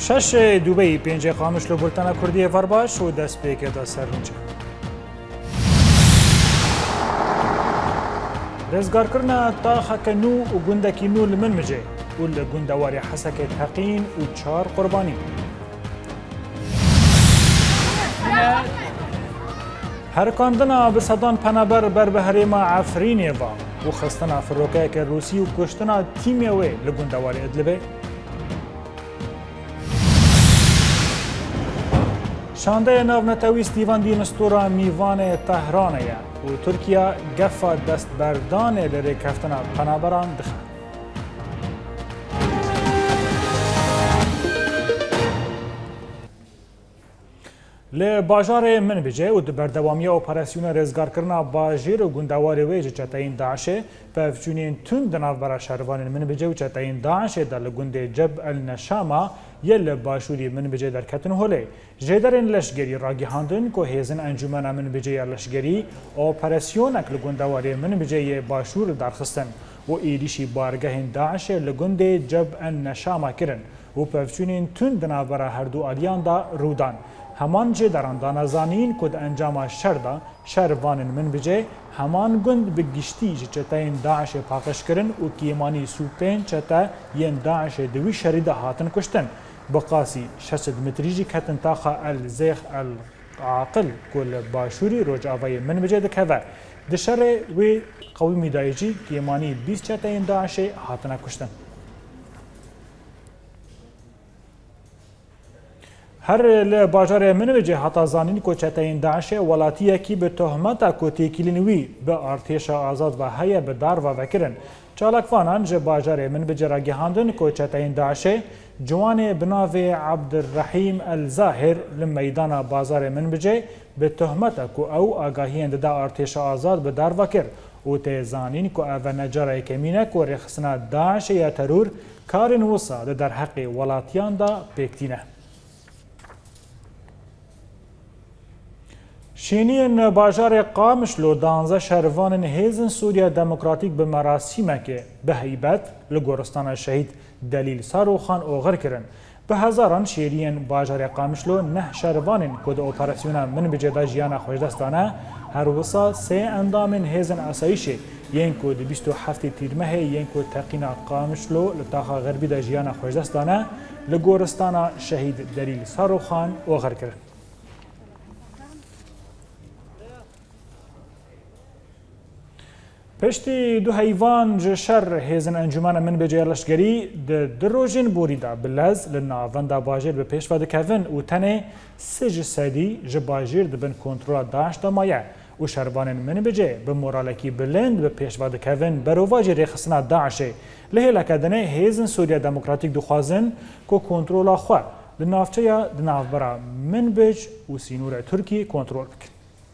شش دوبی پنج قامش لو بولتانا کردی ورباش و دست پیک دا سرنجه رزگار کرنا تا خکنو و گندکی نو لمن مجه و لگندواری حسک تقین و 4 قربانی هرکاندنا به صدان پنبر بر بهرما عفرینی و خستنا فروکه که روسی و کشتنا تیمی وی لگندواری ادلبه شانده ناو نتوی ستیوان دینستورا میوان تهرانه و ترکیه گفا دست بردان لره کفتنا پنابران دخن. لباجار منبجه و بردوامی اپراسیون رزگار کرنا باجیر و گندواری ویج چتاین داعشه پفچونین تون دناو برا شهروان منبجه و چتاین داعشه در لگند جب النشامه یل باشوری منبجه در کتن هوله جدرین لشگری راگی هاندن که هیزن انجمن منبجه لشگری اپراسیون اکل گندواری منبجه باشور درخستن و ایریشی بارگاه داعشه لگند جب النشامه کرن و پفچونین تون دناو برا هر دو آلیان دا رودان همان جه در آن زانین کد انجام شردا شهروان منبجه همان گند به گشتی چتاین داعش پاکش کرن و کیمانی سوپین چتا ین داعش دوی شرده هاتن کشتن بقاسی 600 متریجی کتن تاخا الزیخ العاقل کل باشوری روجاوی منبجه دکوه دشره و قومی دایجی کیمانی 20 چتاین داعش هاتن کشتن هر لباجار منوجه حتی زانین که چتاین داعش ولاتیه کی به تهمت کو تکیلینوی به ارتش آزاد و هیا به دار و وکرن چالکوانان جه باجار منوجه را گهاندن که چتاین داعش جوان بناو عبدالرحیم الظاهر لمیدان بازار منوجه به تهمت که او آگاهی انددا ارتش آزاد به دار وکر و تزانین که او نجاره کمینه که رخصنا داعش یا ترور کارن وصا در حق ولاتیان دا پیکتینه شینین باجار قامشلو 12 شهروان هیزن سوریا دموکراتیک به مراسم که به هیبت لگورستان شهید دلیل ساروخان اوغر کرن به هزاران شیرین باجار قامشلو 9 شهروان کد اپراسیون من بجدا جیانا خوشدستانه هر وسا 3 اندام هیزن اسایشه ین کد 27 تیرمه ین کد تقینا قامشلو لتاخا غربی دا جیانا خوشدستانه لگورستان شهید دلیل ساروخان اوغر کرن پشتی دو حیوان جشر هیزن انجمن من بجای لشگری در روژین بوریدا بلز لناواندا باجر به پیش و دکوین و تنه سج سدی جباجر دبن کنترل داشت مایه و شربان من بجای به مورالکی بلند به پیش و دکوین برواجر رخصنا داعشه لهلا کدنه هیزن سوریا دموکراتیک دخوازن که کنترل خواه لنافچه یا دنافبرا من بج و سینور ترکی کنترل بکن.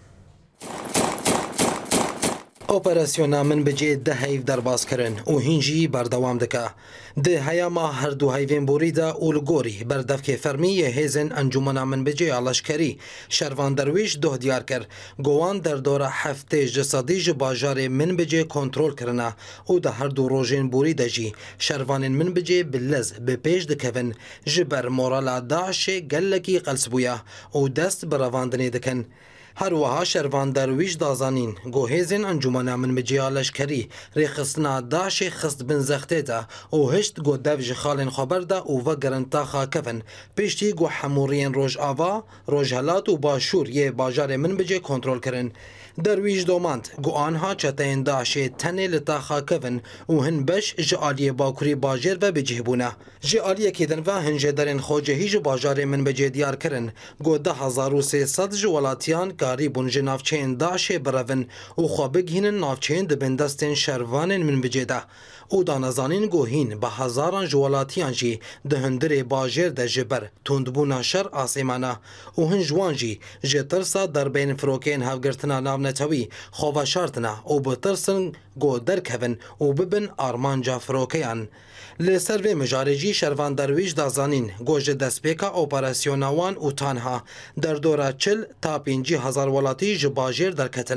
اپراسیون من بجه ده هیو درباز کرن و هنجی بردوام دکه ده هیاما هر دو هیوین بوریدا اولگوری بردف که فرمی هیزن انجمن من بجه علشکری شروان درویش ده دیار کر گوان در دور هفته جسادی باجار من بجه کنترل کرنه و ده هر دو روژین بوریدا جی شروان من بجه بلز به پیش دکوین جبر مورال داعش گلکی قلسبویا و دست برواندنی دکن هر وها شروان درویش دازانین گوهیزن انجمن من بجه لشکری ریخستنا داعش خست بن زخته دا و هشت گو دفج خالن خبر دا و وگرن تاخا کفن پیشتی گو حمورین روژ آوا روژ هلات و باشور یه باجار من بجه کنترل کرن درویش دوماند گو آنها چتاین داعش تنه لتاخا کفن و هن بش جعالی باکوری باجر و بجه بونه جعالی کدن و هن جدرین خوجه هیج باجار من بجه دیار کرن گو 10300 جوالاتیان کاری بونج نافچین داعش برون و خوابگ هین نافچین دبن دستین شروان من بجه ده او دانزانین گوهین به هزاران جوالاتیان جی دهندر باجر ده جبر تندبونا شر آسیمانه و هن جوان جی جترسا در بین فروکین هفگرتنا ناو نتوی خواه شارتنا و بترسن گو درکهون و ببن آرمانجا فروکیان لسر و مجارجی شروان درویش دازانین گوژ دستپیکا اپراسیوناوان و تانها در دوره 40 تا 5000 ولاتی جباجر در کتنه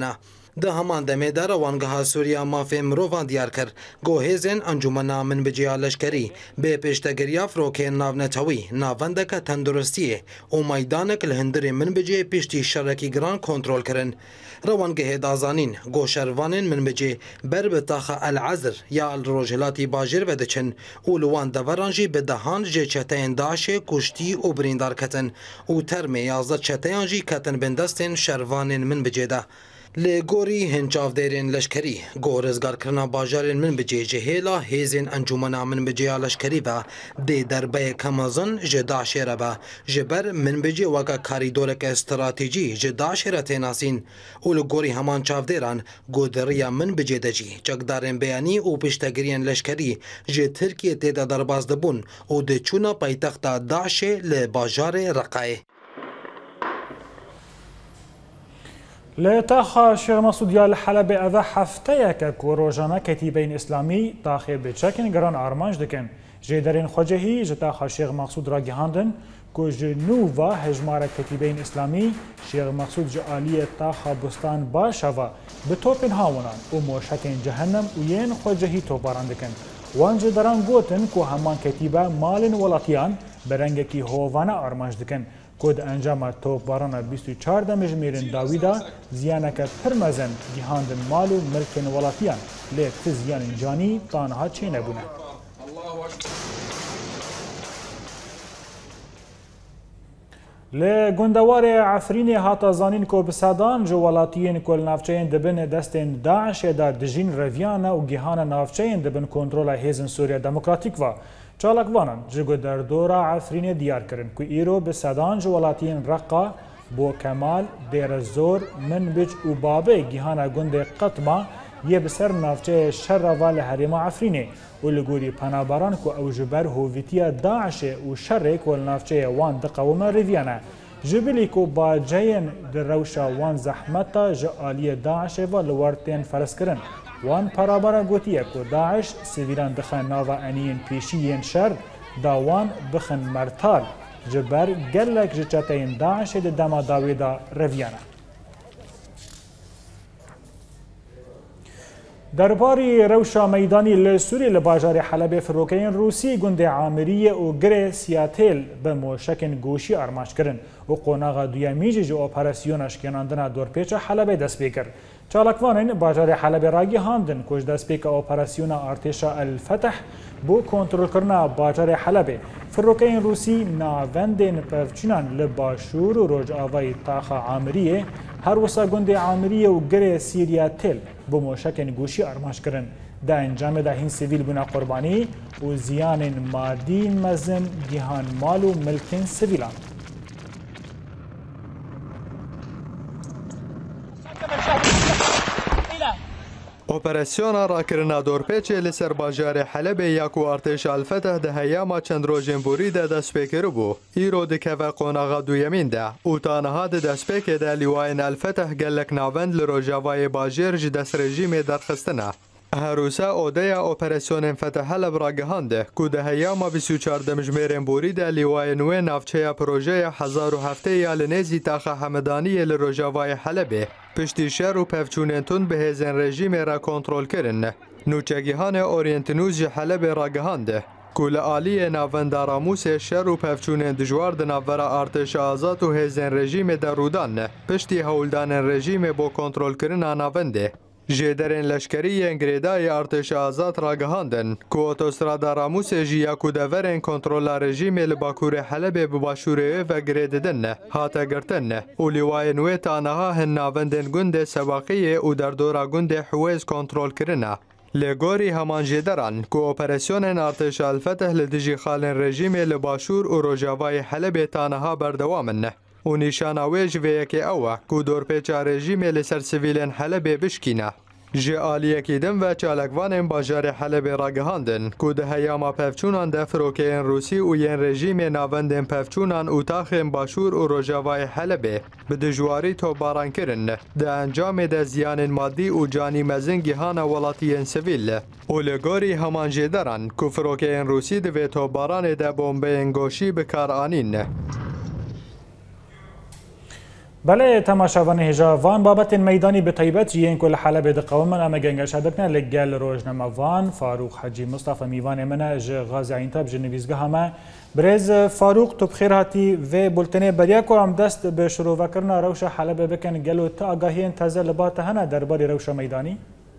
ده همان دمه در وانگها سوریا مافی مروان دیار کر گو هیزن انجمنا من بجیا لشکری به پیشتگیریا فروک ناونتاوی ناوندک تندرستیه و میدانک الهندری من بجی پیشتی شرکی گران کنترل کرن روانگه دازانین گو شروانین من بجی بر بتاخ العذر یا الروجلاتی باجر ودچن اولوان دورانجی به دهان جه چتین داعش کشتی و بریندار کتن و ترم 11 چتیانجی کتن بندستین شروانین من بجی ده لگوری هنچاف دیرین لشکری گو رزگار کرنا باجارین من بجی جهیلا هیزین انجمنا من بجی لشکری و دی دربه کمازن جدا شیره با جبر من بجی وکا کاریدورک استراتیجی جدا شیره تیناسین و لگوری همان چاف دیران گو دریا من بجی دجی چکدارین بیانی و پشتگیرین لشکری جه ترکیه تیدا درباز دبون و ده چونا پایتخت داعش لباجار رقای لتاخا شيخ مسعود يال حلب أذا حفتيك كوروجانا كتيبين إسلامي تاخي بتشكن جران أرمانج دكن جدرين خجهي جتاخا شيخ مسعود راجي هاندن كو جنوفا هجمارة كتيبين إسلامي شيخ مسعود جالية تاخا بستان باشافا بتوبن هاونان وموشكين جهنم وين خجهي توباران دكن وان جدران قوتن كو همان كتيبة مالن ولاتيان برنگكي هووانا أرمانج دكن کود انجام توپباران 24 دمجمیرن داویدا زیانک پرمزن گیهاندن مال و ملکن ولاتیان لیک زیان جانی تانها چه نبونه. لگندوار عفرین هاتا زانین کو بسادان جو ولاتیین کل نافچین دبن دستین داعش دا دجین رویانا و گیهان نافچین دبن کنترول هیزن سوریا دموکراتیک و چالکوانان جگو در دورا عفرین دیار کرن که ایرو به سدان جوالاتین رقا بو کمال دیر زور من بج و بابه گیهانا گند قطما یه بسر نافچه شر وال حریم عفرینه و لگوری پناباران که او جبر هویتیا داعش و شر کل نافچه وان دقوم ریویانه جبلی که با جین در روشا وان زحمتا جالی داعش و لورتین فرس کرن وان پرابارا گوتیه که داعش سویران دخن ناوا انین پیشیین شر داوان بخن مرتال جبر گلک جچتین داعش ده دما داوی دا رویانه. درباری روشا میدانی لسوری لباجار حلب فروکین روسی گند عامریه و گره سیاتل به موشکن گوشی ارماش کرن و قوناغا دویمیجی جو اپراسیونش کناندنا دورپیچ حلب دست بکر. چالکوانین باجار حلب راگی هاندن کش دست بک اپراسیون ارتشا الفتح بو کنترل کرنا باجار حلب فروکین روسی ناوندن پفچینان لباشور و روج آوای تاخا عامریه هر وسا گند عامریه و گره سیریاتل بو موشکن گوشی ارماش کرن دا انجام دا هین سیویل بنا قربانی و زیان مادی مزن گیهان مال و ملکن سیویلان. اپراسیون راکرنا دورپیچ لسر باجار حلب یاکو ارتش الفتح ده هیاما چند روزن بوری ده دست پیکر بو ایرو دکه و قوناغا دویمین ده او تانها ده دست پیک ده لیواین الفتح گلک ناوند لروجاوای باجر جدس رژیم درخستنه هروسا اودیا اپراسیون فتح حلب راگهانده که ده هیاما 24 دمجمیرن بوری ده لیوای نوی نافچه پروژه 1007 یالنیزی تاخه همدانی لروجاوای حلبه پشتی شهر و پفچونتون به هزن رژیم را کنترل کرن نوچگیهان اورینتنوز حلب راگهانده کل آلی ناونداراموس شهر و پفچون دجوار ده ناورا ارتش آزاد و هزن رژیم درودان پشتی هولدان رژیم با کنترل کرن ناونده جدرین لشکری انگریدای ارتش آزاد راگهاندن که اتوسترادا راموس جیا کودورین کنترل رژیم لباکور حلب بباشوره و گریددن هاتا گرتن و لیوای نوی تانها هن ناوندن گند سواقی و در دورا گند حویز کنترل کرنه لگوری همان جدران که اپراسیون ارتش الفتح لدجی خالن رژیم لباشور و روجاوای حلب تانها بردوامن و نشاناویج ویکی اوه که دورپیچا رژیم لسر سویلن حلب بشکینه. جه آلیکی دم و چالکوان باجار حلب راگهاندن که ده هیاما پفچونان ده فروکین روسی و ین رژیم ناوندن پفچونان و تاخیم باشور و روجاوای حلبه به دجواری تو باران کرن ده انجام ده زیان مادی و جانی مزنگی هانا ولاتین سویل و لگوری همان جدران که فروکین روسی ده تو باران ده بومبه انگوشی بکار آنین. بله تماشاوان هجا وان بابت میدانی به طیبت جیین کل حلب دقوم من اما گنگ شبکنا لگل روزنامه وان فاروق حجی مصطفی میوان من غازی عینتاب جنویزگاه همه برز فاروق تو بخیر هاتی و بولتنه بریا کو هم دست به شروع وکرنا روش حلب بکن گلو تا آگاهی تازه لبات هنه درباره روش میدانی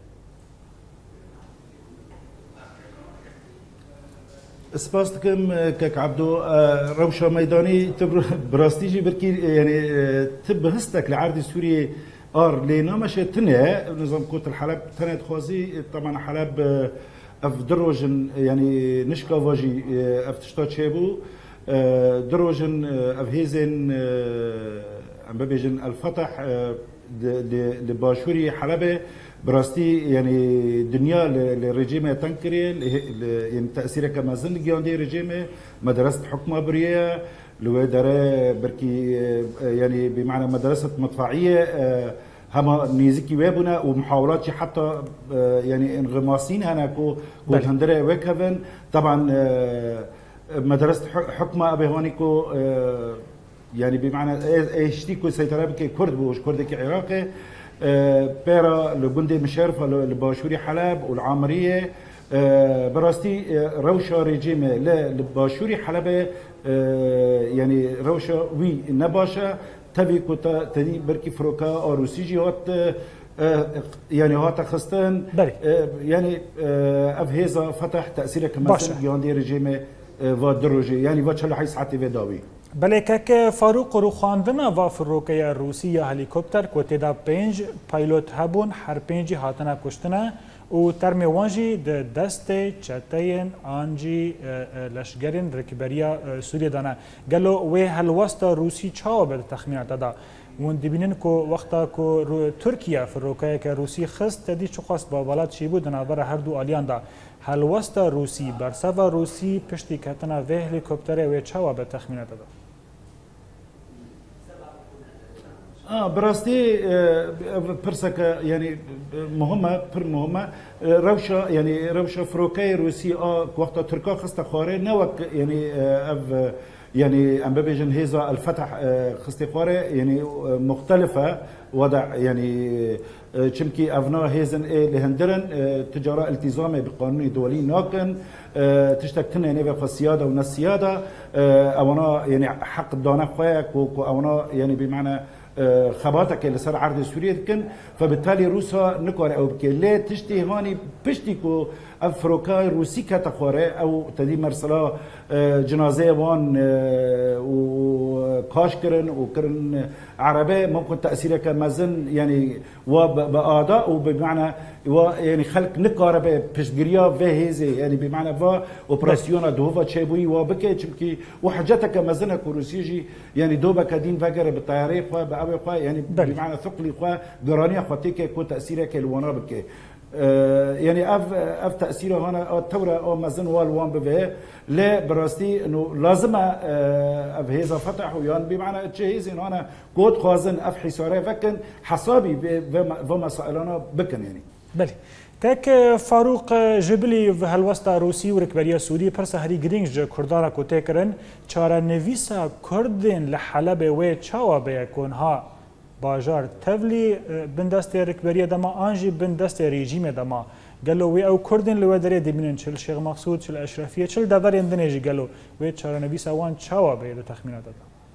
سپاس دکم که عبدو روشا میدانی براستیجی برکی یعنی تب هستك لعرض سوري لنامش تنه نظام كوت الحلب تنه خوازي طبعا حلب اف دروجن يعني نشكا واجي اف تشتا تشيبو دروجن اف هيزن ام ببيجن الفتح لباشوري حلبه براستي يعني دنيا للرجيم تنكري يعني تأثيره كما زن جاندي رجيمه مدرسة حكمة بريه لو داره بركي يعني بمعنى مدرسة مدفعية هما نيزكي وابنا ومحاولات حتى يعني انغماسين هنا كو هندره وكفن طبعا مدرسة حكمة ابي هونيكو يعني بمعنى اشتيكو سيطرة بكي كرد بوش كردك عراقي بيرا لجندي مشرفة لباشوري حلب والعامرية براستي روشة رجيمة لباشوري حلب يعني روشة وي نباشة تبي كوتا تدي بركي فروكا أو روسيجي هات يعني هات خستان يعني أفهزة فتح تأثيره كمان ياندي رجيمة ودروجي يعني وشل حيس حتى في داوي بله که فاروق رو خواندن و فروکه روسی هلیکوپتر کو تدا 5 پایلوت هبون هر 5 هاتنه کشتنه و ترمی وانجی دست چتین آنجی لشگرین رکبریا سوریه دانه گلو و هلوست روسی چاو به تخمینات دادا ون دبینن کو وقتا کو ترکیه فروکه که روسی خست تدی چو خواست با ولات چی بود نابر هر دو آلیان دا هلوست روسی برسوا روسی پشتی کتنه و هلیکوپتر و چاو به تخمینات دادا براستي برسك يعني مهمة روشة يعني روشة فروكي روسي وقت تركا خسته خواري نوك يعني يعني ام ببيجن هيزا الفتح خسته خواري يعني مختلفة وضع يعني چمكي افنا هيزن لهندرن تجارة التزامي بقانون دولي ناكن تشتكتنا يعني في السيادة والسيادة اونا يعني حق الدانة خويك وانا يعني بمعنى خباتك اللي صار عرض سوريا كن فبالتالي روسا نكور او بكي لا تشتي هاني بشتيكو افروكاي روسي كتخوري او تدي مرسلا جنازه وان وكاشكرن وكرن عربي ممكن تاثيره كمزن يعني وباداء وبمعنى يعني خلق نكاره بشجريا فهيزي يعني بمعنى فا اوبراسيون دوفا تشيبوي وبكي تشمكي وحاجتك مزنه كروسيجي يعني دوبا كدين فجر بالطياري خو يعني بمعنى ثقلي خو جرانيه خوتيك كو تاثيره كالوانا بكي يعني اف تاثيره هنا الثوره او مزن والوان به لا براستي انه لازم اف هذا فتح ويان بمعنى تجهيز انه انا كود خازن اف حساره فكن حسابي وما سالنا بكن يعني بله تك فاروق جبلي في هالوسطى روسي وركبريا سوري برسا هري جرينج كردارا كوتيكرن چارا نويسا كردن لحلب و چاوا بيكون ها باجار تفلي بندست ركبريا دما انجي بندست ريجيم دما قالوا وي او كردن لو دري دبنن شل شيخ مقصود شل اشرفيه شل دبر اندنيجي قالوا وي چارا نويسا وان چاوا بيدو تخمينات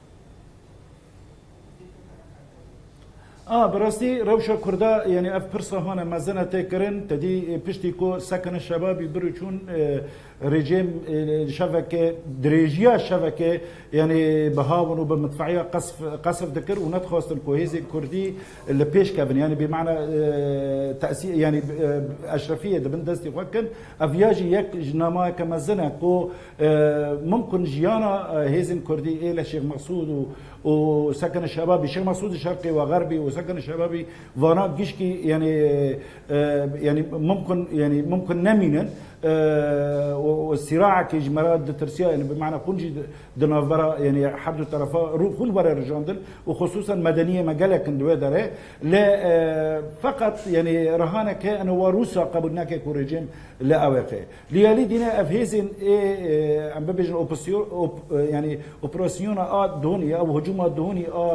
براستي روشة كردا يعني اف برصة هنا مازنا تكرن تدي بشتيكو سكن الشباب يبرجون رجيم شبكة دريجيا شبكة يعني بهاون وبمدفعية قصف ذكر ونتخاص الكوهيزي الكردي اللي بيش كابن يعني بمعنى تأثير يعني أشرفية دبن دستي وكن أفياجي يك جنما كمازنا كو ممكن جيانا هيزن كردي إيه لشيخ مقصود وسكن الشباب الشيخ مقصود الشرقي وغربي وسكن الشبابي فانا جيشكي يعني ممكن نمينا والصراع كي جمرات ترسيا يعني بمعنى قنجي دنافرا يعني حد الطرفاء كل برا رجاندل وخصوصا مدنيه مجالة كندوه داره لا فقط يعني رهانه كان وروسا قبلناك كوريجيم لا اواقع ليالي دينا افهيزن ام ببيجن يعني اوبراسيون دهوني او هجوم دهوني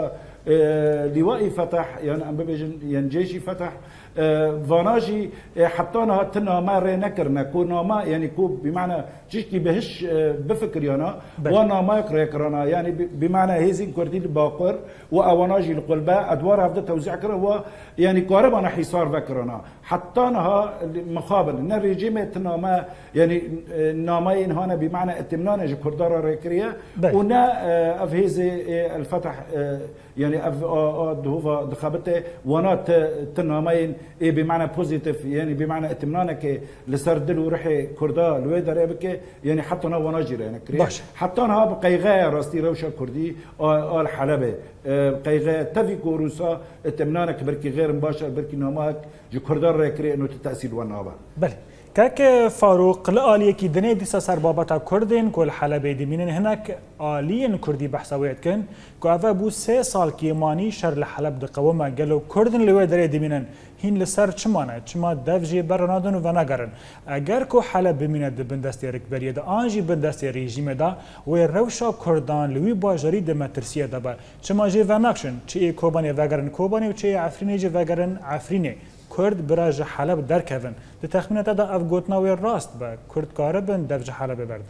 لوائي فتح يعني ام ببيجن يعني جيشي فتح فاناجي حطانا تنا ما رينكرنا كونا ما يعني كو بمعنى جيشكي بهش بفكر يانا وانا ما يقرا كرنا يعني بمعنى هيزين كردي الباقر واواناجي القلبه ادوار هذا توزيع كره و يعني كهرباء حصار فكرنا حطانا مقابل ان الرجيم تنا ما يعني نامين هنا بمعنى اتمنان كردارا ريكريا ونا افهيزي الفتح يعني اف هو دخابته وانا تنامين بمعنى بوزيتيف يعني بمعنى اتمنانك لسردل ورحي كردا الويدر ابك يعني حتى انا وناجر يعني كريا حتى انا بقيغا راستي روشه كردي ال حلبه قيغا تفيكو روسا اتمنانك بركي غير مباشر بركي نامك جو كردار ريكري انه تتاثير ونابا بله كاك فاروق لآلية كي دنيا ديسا سر بابتا كردين كل حلبة دي منين هناك آليين كردي بحثويت كن كو أفا بو 3 سال كيماني شر لحلب دقوما قالوا كردن لوي دري دي منين هين لسر چمانه چما دفجي برنادن و نگرن اگر کو حلب بمینه د بندستی رکبریه دا آنجی بندستی رژیم دا و روشا کردان لوی باجری د مترسیه دا با چما جی وناکشن چی کوبانی وگرن کوبانی و چی عفرینی جی وگرن عفرینه کرد براج حلب درکوین د تخمینات دا اف گوتناوی راست با کرد کاربن دفج حلب بردن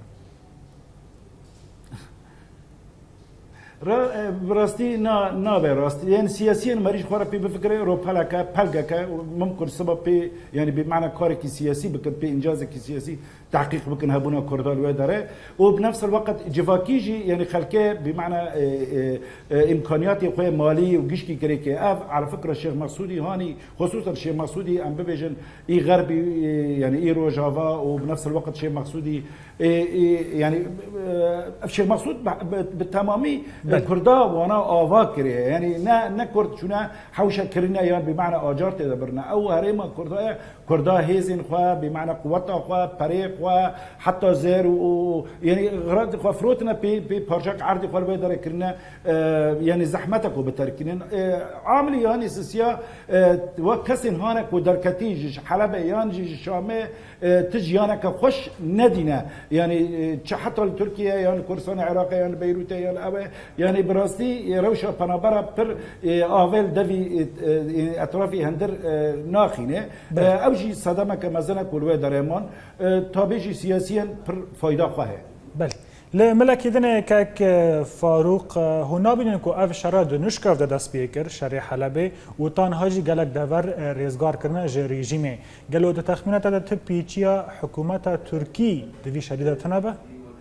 براستي نا براستي يعني سياسيا مريش خورا بي بفكره اوروبا بلغا ممكن سبب بي يعني بمعنى كاركي سياسي بكن بي انجازك سياسي تحقيق بكن هبونا كردال ويداره وبنفس الوقت جفاكيجي يعني خلكه بمعنى امكانيات خوي مالي وجشكي كريكي على فكره الشيخ مسعودي هاني خصوصا الشيخ مسعودي ام بيجن اي غربي يعني اي روجافا وبنفس الوقت الشيخ مسعودي يعني الشيخ مسعود بالتمامي كردا وانا آوا يعني نا كرد شونا حوشة كرنا يعني بمعنى آجار تدبرنا أو هريما كردا هيزن خوا بمعنى قوتا خوا بريق خوا حتى زير يعني غرض خوا فروتنا بي بارجاك عرض خوا بيدر كرنا يعني زحمتك وبتركين عامل يعني سياسيا وكسن هانك ودركتي حلبة يعني شامة تجي هانك خوش ندينا يعني حتى تركيا يعني كردستان العراق يعني بيروت يعني براستي روشة بنابرة بر آويل دفي أطرافي هندر ناخينه أوجي صدمك مثلا كلوه دريمان تابيجي سياسيا بر فايدة خواهه بله لملك إذن كاك فاروق هنا بينن كو أف شراد نشكاف دا دست بيكر شري حلبة وطان هاجي قالك دافر ريزگار کرنا جي ريجيمه قالوا دا تخمينات دا تبيچيا حكومة تركي دوي شديدة تنبه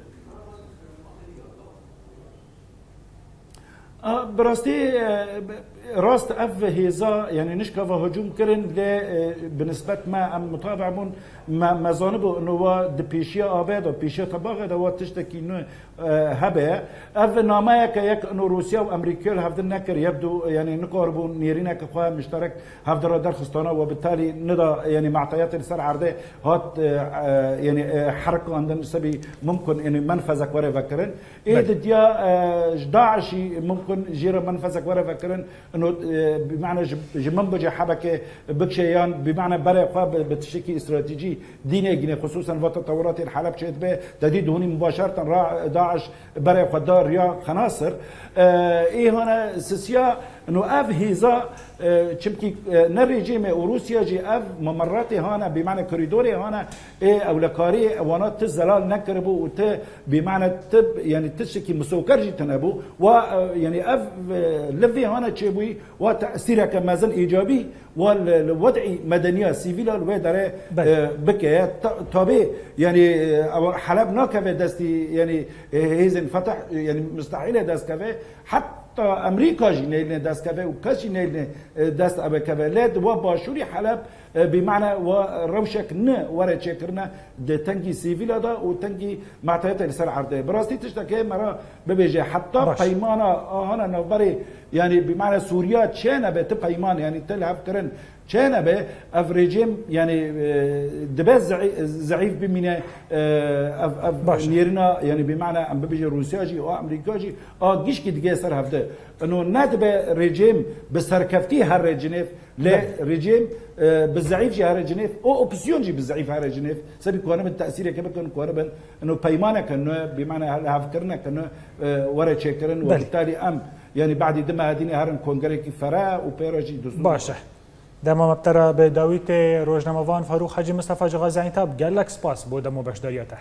براستي راست اف هيزا يعني نشكف هجوم كرن بنسبه ما متابعون ما زانبو انه دبيشيا ابيض وبيشيا طباغه دو تشتكي انه هبه اف نامايك يك انه روسيا وامريكا هفدن نكر يبدو يعني نقربوا نيرينا كخوا مشترك هفدر درخستانه وبالتالي نضا يعني معطيات السر عرضه هات يعني حركه عندنا سبي ممكن يعني منفذك ورا فكرن ديا داعش ممكن جيره منفذك ورا فكرن انه بمعنى جمنبج حبكه بكشيان بمعنى برا بتشكي استراتيجي ديني جنيه خصوصا في تطورات الحلب شيت به تديد هوني مباشره داعش برا قدار يا خناصر ايه هنا سياسيا انه اف هيزا چمكي نريجيمه وروسيا جي اف ممراتي هنا بمعنى كوريدوري هنا او لكاري وانا تزلال نكربو وت بمعنى تب يعني تشكي مسوكر جي تنبو ويعني اف لفي هنا تشبوي وتاثيرها كمازن ايجابي والوضع مدنيه سيفيلا الويدره بكى طبيعي يعني حلب ناكفه دستي يعني هيزن فتح يعني مستحيل دست كفه حتى امريكا جينيلنا دست كفه وكاش جينيلنا دست ابا كفه لاد وباشوري حلب بمعنى وروشك ن ورا تشكرنا تنجي سيفيلا دا وتنجي معطيات السر عرضه براستي تشتكي مرة ببيجي حتى بيمانا هنا نبري يعني بمعنى سوريا تشينا بت بيمان يعني تلعب كرن تشينا به افريجيم يعني دباز ضعيف بمنا نيرنا يعني بمعنى ام بيجي روسيا جي او امريكا جي جيش كي تجسر هفته انه ندبه ريجيم بسركفتي هر جنيف لا ريجيم بالضعيف جي هر جنيف او اوبسيون جي بالضعيف هر جنيف سبي كونه من تاثير كيف كان كونه انه بيمانه كانه بمعنى هل فكرنا كانه ورا تشكرن وبالتالي ام يعني بعد دم هادين هرم كونغري فرا وبيرجي دستور باشه دما مبترا به داویت روزنامه‌وان فاروق حاجی مصطفی جغازی تاب گلک سپاس بو دمو بشداریته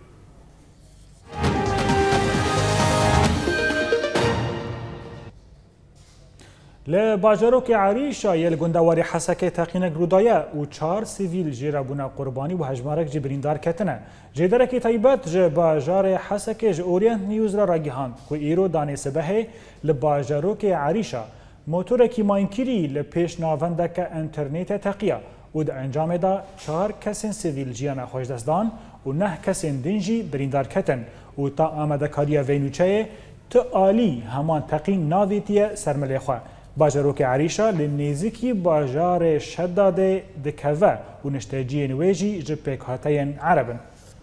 لباجروک عریشا یل گندواری حسکه تقینک رودایه و 4 سیویل جیرا بونا قربانی و هجمارک جبریندار کتنه جدرکی تایبت ج باجار حسکه ج اورینت نیوز را راگیهاند کو ایرو دانه سبه لباجروک عریشا موتورکی ماینکری لپیش ناوندک انترنت تقیه و در انجام دا 4 کسین سیویل جیانا خوشدستان و 9 کسین دنجی بریندار کتن و تا آمده کاریا وینوچه تو آلی همان تقین ناویتیه سرملی خواه باجروک عریشا لنیزکی باجار شداده دکوه و نشتاجی نویجی جپک هاتین عربن.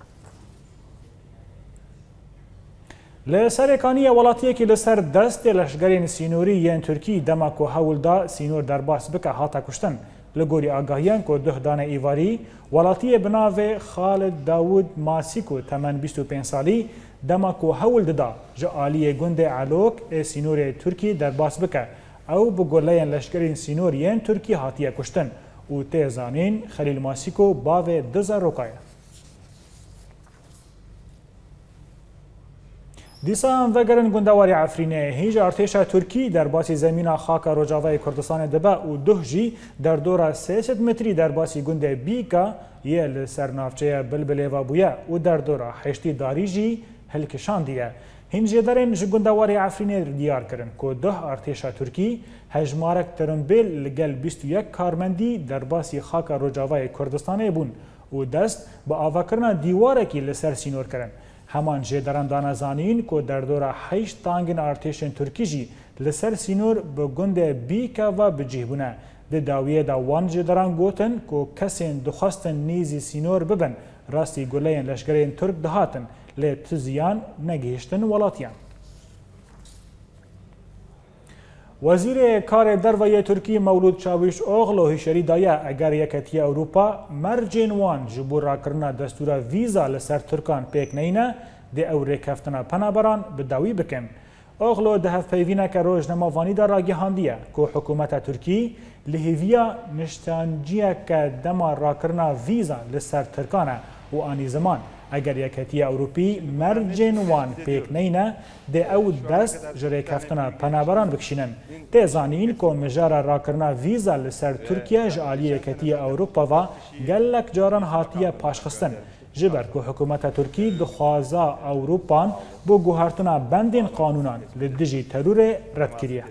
لسرکانی ولاتی که لسر دست لشگرین سینوری یان ترکی دماکو حول دا سینور در باس بکه هاتا کشتن. لگوری آگاهیان که 2 دانه ایواری ولاتی بناو خالد داود ماسیکو تمن 25 سالی دماکو حول ددا جالی گند علوک سینور ترکی در باس بکه او بگولین لشکرین سینور یان ترکی هاتیه کشتن و تیزانین خلیل ماسیکو باو 2000 روکایه. دیسان وگرن گندواری عفرینه هیچ ارتش ترکی در باسی زمین خاک روجاوای کردستان دبه و 2 جی در دور 300 متری در باسی گند بیکا یل سرنافچه بلبله و بویا و در دور 8 داری جی هلکشان دیه. هنجی دارن گندواری عفرینه دیار کردن که 2 ارتش ترکی هجمارک ترنبیل لگل 21 کارمندی در باسی خاک روجاوای کردستان بون و دست با آواکرنا دیوارکی لسر سینور کردن. همان جدران دانزانین که در دور 8 تانگن ارتشن ترکی جی لسر سینور به گند بیکا و بجیبونه. ده داویه دا وان جدران گوتن که کسین دخواستن نیزی سینور ببن راستی گلین لشگرین ترک دهاتن لی تزیان نگیشتن ولاتیان. وزیر کار دروی ترکی مولود چاوش اوغلو هشری دایا اگر یکتی اروپا مرجین وان جبور را کرنا دستور ویزا لسر ترکان پیک نینه ده او ریکفتنا پنابران بداوی بکن. اوغلو ده هف پیوینه که روزنامه وانی دا را گهاندیه که حکومت ترکی لحیویا نشتانجیه که دما را کرنا ویزا لسر ترکانه و آنی زمان اگر یکتی اروپی مرجین وان پیک نینه ده او دست جره کفتنا پنابران بکشینن. ده زانین که مجار را کرنا ویزا لسر ترکیه جالی یکتی اروپا و گلک جاران هاتیه پاشخستن. جبر که حکومت ترکی دخوازا اروپان بو گوهرتنا بندین قانونان لدجی ترور رد کریه.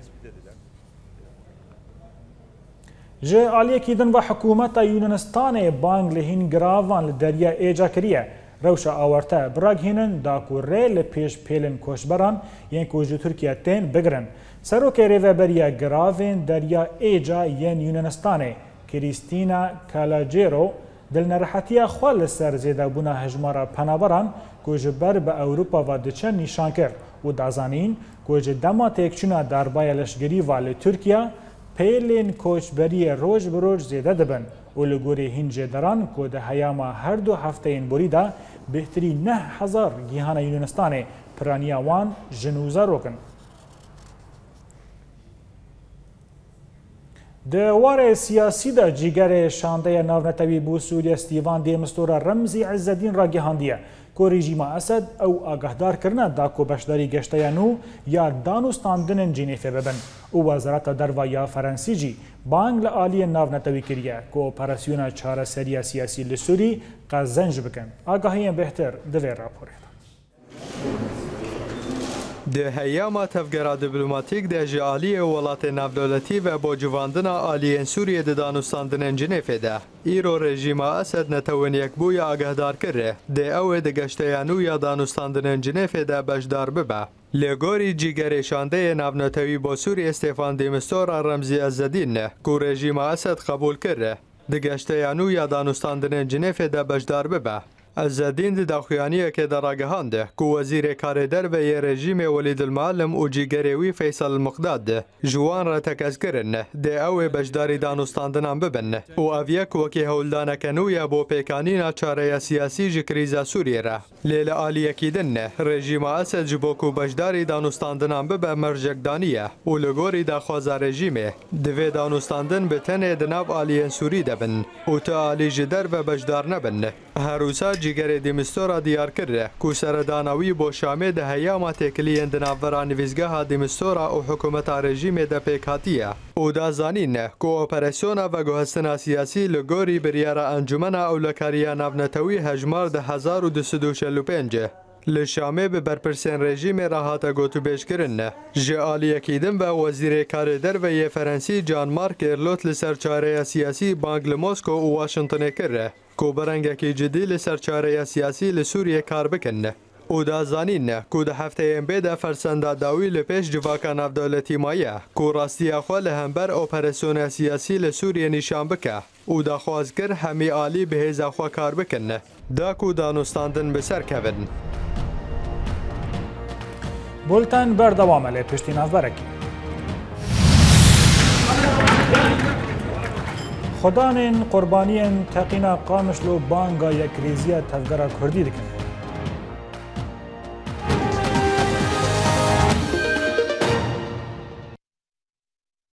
جه آلیه کیدن و حکومت یونانستان بانگ لهین گراوان لدریا ایجا کریه. روشا آورته براگ هینن دا کو ریل پیش پیلن کوشبران ین کو جو ترکیه تین بگرن. سروک ریوبریا گراوین دریا ایجا ین یونانستانه کریستینا کالاجیرو دل نرحتیه خوال سر زیده بونا هجمارا پنابران کو جبر به اوروپا و دچن نیشان کرد و دازانین کو جدما تکچونا دربای لشگری والی ترکیه پیلین کوچبری روز بروز زیده دبن و لگوری هنجه دران که ده هیاما هر 2 هفته این بریده بهتری 9000 گیهان یونانستان پرانیا وان جنوزا روکن. ده وار سیاسی دا جیگر شانده ناونتوی بو سوریه ستیوان دیمستورا رمزی عزالدین را گهاندیه که رژیم اسد او آگهدار کرنه دا که بشداری گشته نو یا دانوستاندن جنیفه ببن و وزارت دروا یا فرانسی جی بانگ لآلی ناونتوی کریه که اپراسیون چاره سری سیاسی لسوری قزنج بکن. آگاهی بهتر دویر راپوره. ده هیاما تفگرا دیپلوماتیک ده جالی ولات نافدولتی و با جواندنا آلیین سوریه ده دانوستاندن جنیفه ده. ایرو رژیم اسد نتوان یک بوی آگهدار کره. ده او ده گشتیانو یا دانوستاندن جنیفه ده بشدار ببه. لگوری جیگر شانده ناونتوی با سوریه استفان دیمستور رمزی عزالدین نه که رژیم اسد قبول کره. ده گشتیانو یا دانوستاندن جنیفه ده بشدار ببه. عزالدین دی داخویانیه که در آگهانده که وزیر کاردر و یه رژیم ولید المعلم و جیگروی فیصل المقداد جوان را تکز کرن ده او بجداری دانستاندنان ببن و اویک وکی هولدان کنویا بو پیکانینا چاره سیاسی جی کریزا سوریه را لیل آلیه کیدن رژیم اسد جبوکو بجداری دانستاندنان ببه مرجکدانیه و لگوری دا خوازا رژیمه دوی دانستاندن به تنه دناب آلیین سوری دبن و تا آلی جدر و بجدار نبن هروسا جیگر دیمستورا دیار کرده که سردانوی با شامه ده هیاما تکلی اندنافورا نویزگاه دیمستورا و حکومت رژیم ده پیکاتیه او دا زانین که اپراسیونا و گوهستنا سیاسی لگوری بریارا انجمن اولکاریا نونتوی هجمار ده 1245 لشامه به برپرسین رژیم راحت گوتو بیش کرن جعالی اکیدن و وزیر کاردر و یه فرانسی جان مارک ارلوت لسرچاره سیاسی بانگ لموسکو و واشنطن کرده که برنگکی جدی لسرچاره سیاسی لسوریه کار بکنه او دا زانین که ده هفته این بیده فرسنده داوی لپیش جواکا نفدولتی مایه که راستی اخوال همبر اپراسیون سیاسی لسوریه نشان بکه او دا خوازگر همی آلی به هیز اخوا کار بکنه دا که دانستاندن بسر کون بولتن بردوام لی پشتی نافبرکی خدانین قربانین تقینا قامشلو بانگا یک ریزیه تفگره کردی دکن